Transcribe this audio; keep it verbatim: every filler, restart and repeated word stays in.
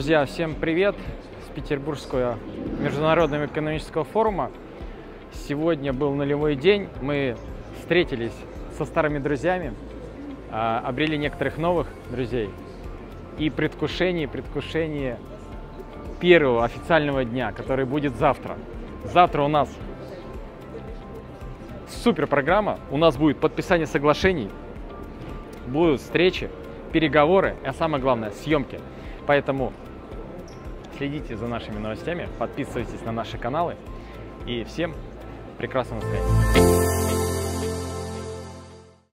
Друзья, всем привет с Петербургского международного экономического форума. Сегодня был нулевой день, мы встретились со старыми друзьями, обрели некоторых новых друзей и предвкушение, предвкушение первого официального дня, который будет завтра. Завтра у нас супер программа, у нас будет подписание соглашений, будут встречи, переговоры, а самое главное съемки. Поэтому следите за нашими новостями, подписывайтесь на наши каналы и всем прекрасного настроения.